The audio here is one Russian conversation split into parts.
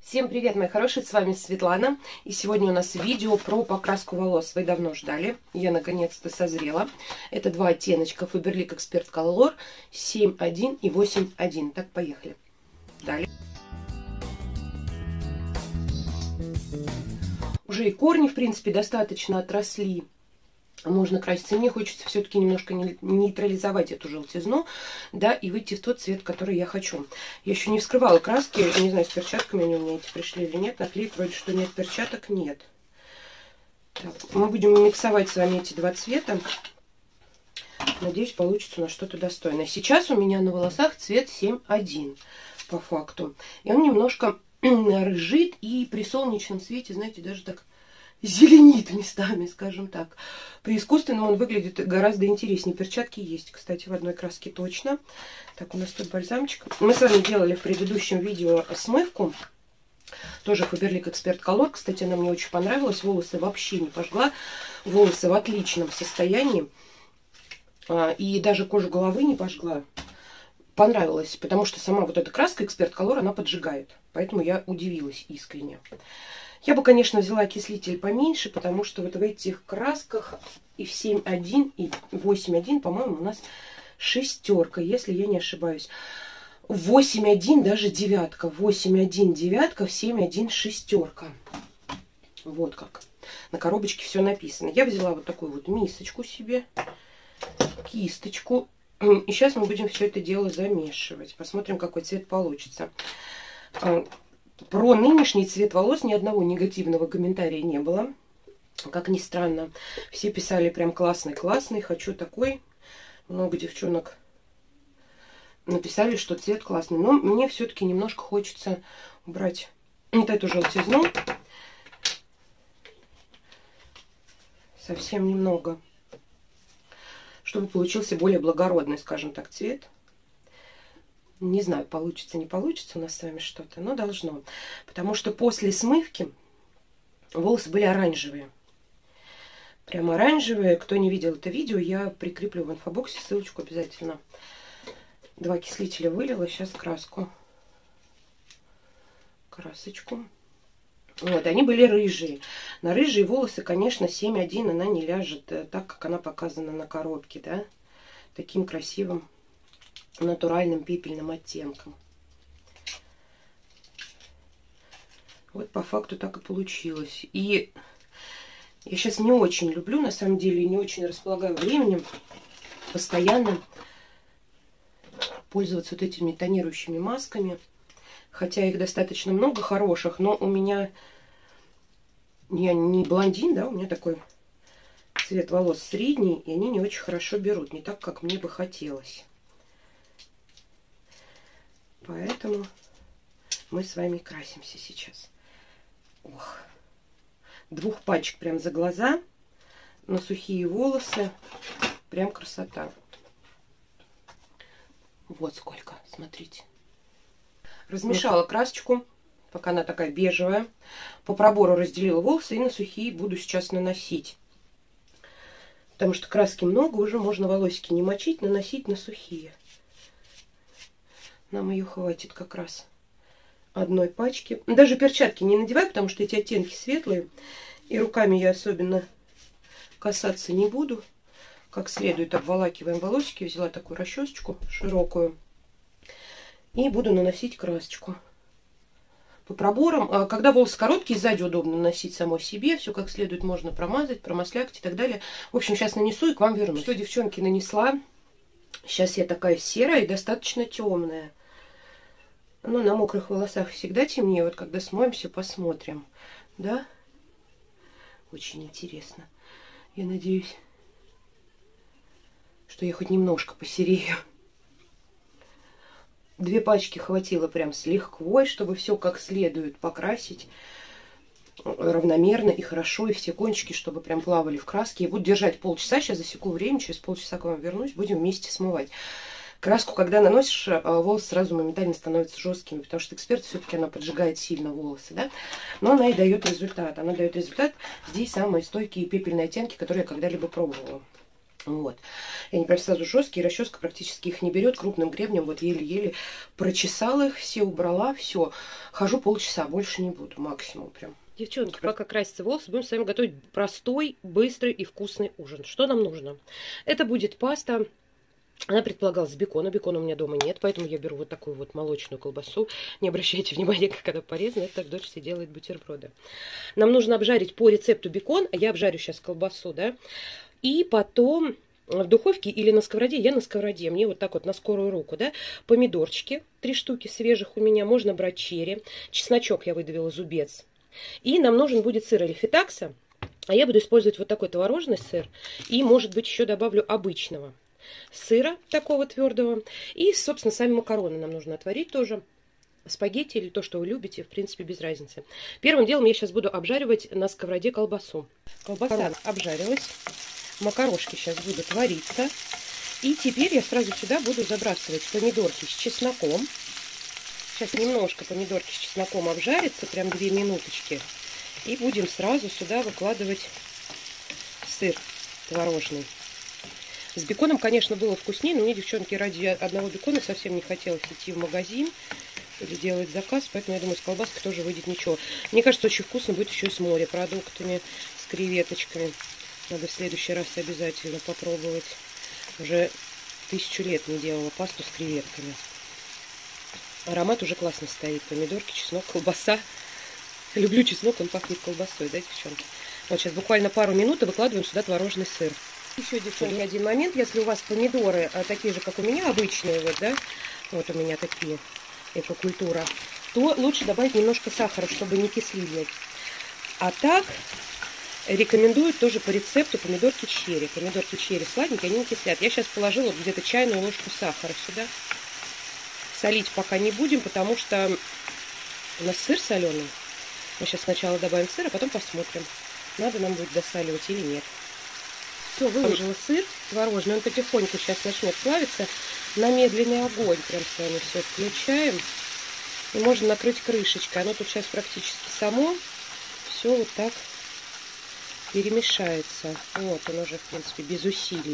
Всем привет, мои хорошие, с вами Светлана. И сегодня у нас видео про покраску волос. Вы давно ждали, я наконец-то созрела. Это два оттеночка Faberlic Expert Color 7.1 и 8.1. Так, поехали. Далее. Уже и корни, в принципе, достаточно отросли. Можно краситься. Мне хочется все-таки немножко нейтрализовать эту желтизну, да, и выйти в тот цвет, который я хочу. Я еще не вскрывала краски, не знаю, с перчатками они у меня эти пришли или нет. Наклеек вроде что нет, перчаток нет. Так, мы будем миксовать с вами эти два цвета. Надеюсь, получится у нас что-то достойное. Сейчас у меня на волосах цвет 7.1 по факту. И он немножко рыжит, и при солнечном свете, знаете, даже так зеленит местами, скажем так. При искусственном он выглядит гораздо интереснее. Перчатки есть, кстати, в одной краске точно. Так, у нас тут бальзамчик. Мы с вами делали в предыдущем видео смывку. Тоже Faberlic Expert Color. Кстати, она мне очень понравилась. Волосы вообще не пожгла. Волосы в отличном состоянии. И даже кожу головы не пожгла. Понравилось, потому что сама вот эта краска Expert Color, она поджигает. Поэтому я удивилась искренне. Я бы, конечно, взяла окислитель поменьше, потому что вот в этих красках и в 7.1, и 8.1, по-моему, у нас шестерка, если я не ошибаюсь. 8.1 даже девятка. 8.1 девятка, в 7.1 шестерка. Вот как. На коробочке все написано. Я взяла вот такую вот мисочку себе, кисточку. И сейчас мы будем все это дело замешивать. Посмотрим, какой цвет получится. Про нынешний цвет волос ни одного негативного комментария не было. Как ни странно. Все писали прям классный, хочу такой. Много девчонок написали, что цвет классный. Но мне все-таки немножко хочется убрать вот эту желтизну. Совсем немного. Чтобы получился более благородный, скажем так, цвет. Не знаю, получится, не получится у нас с вами что-то, но должно. Потому что после смывки волосы были оранжевые. Прям оранжевые. Кто не видел это видео, я прикреплю в инфобоксе ссылочку обязательно. Два окислителя вылила, сейчас красочку. Вот, они были рыжие. На рыжие волосы, конечно, 7.1 она не ляжет так, как она показана на коробке, да. Таким красивым натуральным пепельным оттенком. Вот по факту так и получилось. И я сейчас не очень люблю, на самом деле, не очень располагаю временем постоянно пользоваться вот этими тонирующими масками. Хотя их достаточно много хороших, но у меня, я не блондин, да, у меня такой цвет волос средний, и они не очень хорошо берут, не так, как мне бы хотелось. Поэтому мы с вами красимся сейчас. Ох. 2 пачек прям за глаза, на сухие волосы. Прям красота. Вот сколько, смотрите. Размешала красочку, пока она такая бежевая. По пробору разделила волосы и на сухие буду сейчас наносить. Потому что краски много, уже можно волосики не мочить, наносить на сухие. Нам ее хватит как раз одной пачки. Даже перчатки не надеваю, потому что эти оттенки светлые. И руками я особенно касаться не буду. Как следует обволакиваем волосики. Взяла такую расчесочку широкую. И буду наносить красочку. По проборам. Когда волосы короткие, сзади удобно наносить самой себе. Все как следует можно промазать, промаслякать и так далее. В общем, сейчас нанесу и к вам вернусь. Что, девчонки, нанесла. Сейчас я такая серая и достаточно темная. Но на мокрых волосах всегда темнее. Вот когда смоемся, посмотрим. Да? Очень интересно. Я надеюсь, что я хоть немножко посерею. 2 пачки хватило прям с лихвой, чтобы все как следует покрасить. Равномерно и хорошо. И все кончики, чтобы прям плавали в краске. Я буду держать полчаса. Сейчас засеку время. Через полчаса к вам вернусь. Будем вместе смывать. Краску, когда наносишь, волосы сразу моментально становятся жесткими, потому что Эксперт все-таки она поджигает сильно волосы, да? Но она и дает результат. Она дает результат. Здесь самые стойкие пепельные оттенки, которые я когда-либо пробовала. Вот. И они прям сразу жесткие, расческа практически их не берет, крупным гребнем вот еле-еле прочесала их, все убрала, все. Хожу полчаса, больше не буду, максимум прям. Девчонки, пока красятся волосы, будем с вами готовить простой, быстрый и вкусный ужин. Что нам нужно? Это будет паста. Она предполагалась с бекона. Бекона у меня дома нет, поэтому я беру вот такую вот молочную колбасу. Не обращайте внимания, как она порезана. Это так дочь себе делает бутерброды. Нам нужно обжарить по рецепту бекон. Я обжарю сейчас колбасу, да. И потом в духовке или на сковороде. Я на сковороде. Мне вот так вот на скорую руку, да. Помидорчики 3 штуки свежих у меня. Можно брать черри. Чесночок я выдавила, зубец. И нам нужен будет сыр или фетакса. А я буду использовать вот такой творожный сыр. И, может быть, еще добавлю обычного сыра такого твердого. И, собственно, сами макароны нам нужно отварить тоже. Спагетти или то, что вы любите, в принципе, без разницы. Первым делом я сейчас буду обжаривать на сковороде колбасу. Колбаса обжарилась. Макарошки сейчас будут вариться. И теперь я сразу сюда буду забрасывать помидорки с чесноком. Сейчас немножко помидорки с чесноком обжарятся, прям 2 минуточки. И будем сразу сюда выкладывать сыр творожный. С беконом, конечно, было вкуснее, но мне, девчонки, ради одного бекона совсем не хотелось идти в магазин или делать заказ, поэтому я думаю, с колбаской тоже выйдет ничего. Мне кажется, очень вкусно будет еще и с морепродуктами, с креветочками. Надо в следующий раз обязательно попробовать. Уже 1000 лет не делала пасту с креветками. Аромат уже классно стоит. Помидорки, чеснок, колбаса. Люблю чеснок, он пахнет колбасой, да, девчонки? Вот сейчас буквально пару минут и выкладываем сюда творожный сыр. Еще, девчонки, один момент. Если у вас помидоры такие же, как у меня, обычные, вот, да, вот у меня такие, экокультура, то лучше добавить немножко сахара, чтобы не кислили. А так рекомендую тоже по рецепту помидорки черри. Помидорки черри сладенькие, они не кислят. Я сейчас положила где-то чайную ложку сахара сюда. Солить пока не будем, потому что у нас сыр соленый. Мы сейчас сначала добавим сыр, а потом посмотрим, надо нам будет досаливать или нет. Все, выложила сыр творожный, он потихоньку сейчас начнет плавиться на медленный огонь. Прям с вами все включаем. И можно накрыть крышечкой. Оно тут сейчас практически само все вот так перемешается. Вот он уже, в принципе, без усилий.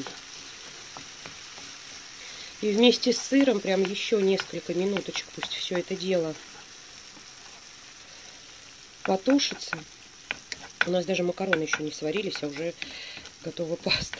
И вместе с сыром прям еще несколько минуточек пусть все это дело потушится. У нас даже макароны еще не сварились, а уже готова паста.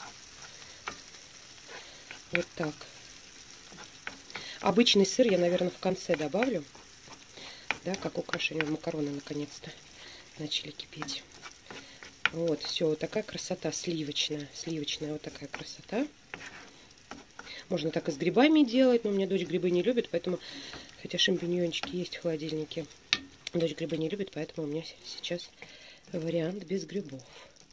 Вот так. Обычный сыр я, наверное, в конце добавлю. Да, как украшение. Макароны наконец-то начали кипеть. Вот, все, вот такая красота сливочная. Сливочная вот такая красота. Можно так и с грибами делать, но у меня дочь грибы не любит, поэтому, хотя шампиньончики есть в холодильнике, дочь грибы не любит, поэтому у меня сейчас вариант без грибов.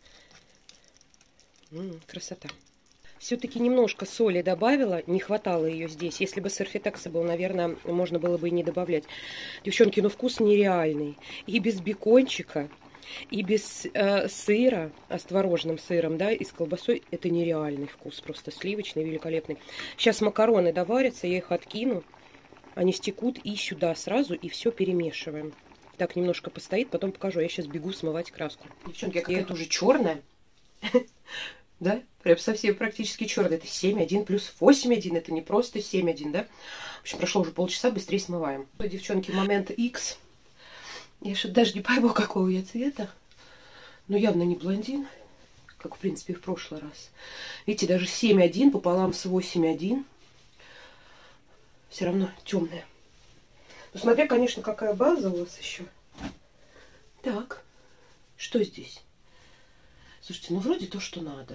Красота. Все-таки немножко соли добавила, не хватало ее здесь. Если бы сыр фетакса был, наверное, можно было бы и не добавлять. Девчонки, ну вкус нереальный. И без бекончика, и без сыра, а с творожным сыром, да, и с колбасой, это нереальный вкус, просто сливочный, великолепный. Сейчас макароны доварятся, я их откину, они стекут и сюда сразу, и все перемешиваем. Так, немножко постоит, потом покажу. Я сейчас бегу смывать краску. Девчонки, какая-то уже черная. Да, прям совсем практически черная. Это 7,1 плюс 8,1, это не просто 7,1, да. В общем, прошло уже полчаса, быстрее смываем. Девчонки, момент X. Я что-то даже не пойму, какого я цвета. Но явно не блондин, как, в принципе, в прошлый раз. Видите, даже 7,1 пополам с 8,1. Все равно темная. Ну, смотря, конечно, какая база у вас еще. Так, что здесь? Слушайте, ну, вроде то, что надо.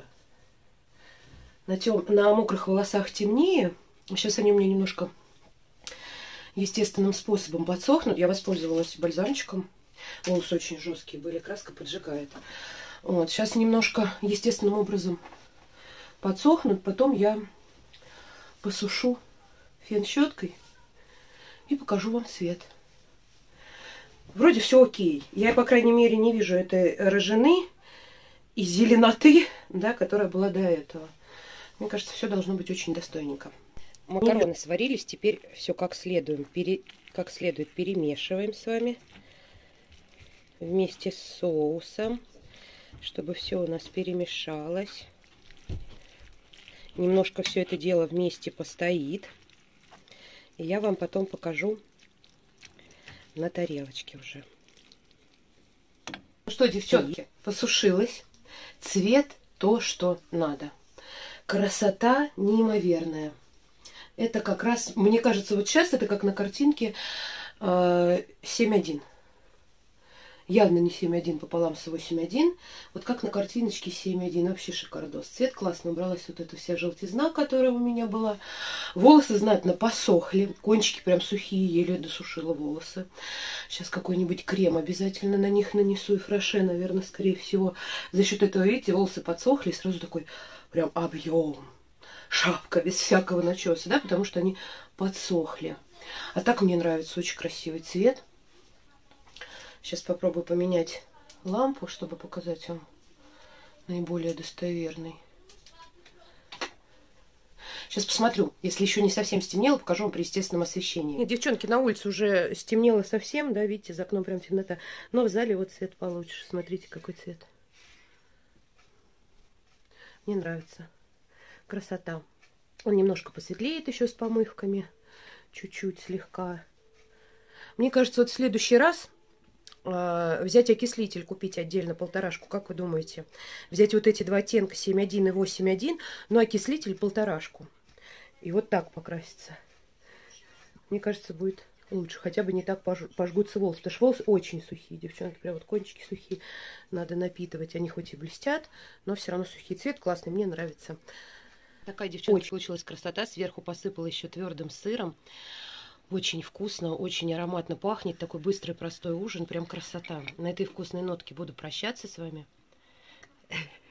На мокрых волосах темнее. Сейчас они у меня немножко естественным способом подсохнут. Я воспользовалась бальзамчиком. Волосы очень жесткие были, краска поджигает. Вот, сейчас немножко естественным образом подсохнут. Потом я посушу фен-щеткой и покажу вам цвет. Вроде все окей. Я, по крайней мере, не вижу этой рыжины и зеленоты, да, которая была до этого. Мне кажется, все должно быть очень достойненько. Макароны сварились, теперь все как следует перемешиваем с вами вместе с соусом, чтобы все у нас перемешалось. Немножко все это дело вместе постоит. И я вам потом покажу на тарелочке уже. Ну что, девчонки, посушилась. Цвет то, что надо. Красота неимоверная. Это как раз, мне кажется, вот сейчас это как на картинке 7.1. Явно не 7.1 пополам с 8.1. Вот как на картиночке 7.1. Вообще шикардос. Цвет классно. Убралась вот эта вся желтизна, которая у меня была. Волосы знатно посохли. Кончики прям сухие. Еле досушила волосы. Сейчас какой-нибудь крем обязательно на них нанесу. И фреше, наверное, скорее всего. За счет этого, видите, волосы подсохли. И сразу такой прям объем. Шапка без всякого начеса, да, потому что они подсохли. А так мне нравится. Очень красивый цвет. Сейчас попробую поменять лампу, чтобы показать вам наиболее достоверный. Сейчас посмотрю. Если еще не совсем стемнело, покажу вам при естественном освещении. Нет, девчонки, на улице уже стемнело совсем, да, видите, за окном прям темнота. Но в зале вот цвет получше. Смотрите, какой цвет. Мне нравится. Красота. Он немножко посветлеет еще с помывками. Чуть-чуть, слегка. Мне кажется, вот в следующий раз взять окислитель, купить отдельно 1,5. Как вы думаете? Взять вот эти два оттенка 7.1 и 8.1, но окислитель 1,5. И вот так покраситься. Мне кажется, будет лучше. Хотя бы не так пожгутся волосы. Потому что волосы очень сухие, девчонки. Прям вот кончики сухие. Надо напитывать. Они хоть и блестят, но все равно сухий. Цвет классный, мне нравится. Такая, девчонки, получилась красота. Сверху посыпала еще твердым сыром. Очень вкусно, очень ароматно пахнет. Такой быстрый, простой ужин. Прям красота. На этой вкусной нотке буду прощаться с вами.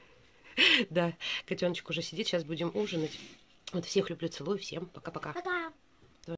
Да, котеночек уже сидит. Сейчас будем ужинать. Вот всех люблю, целую. Всем пока-пока.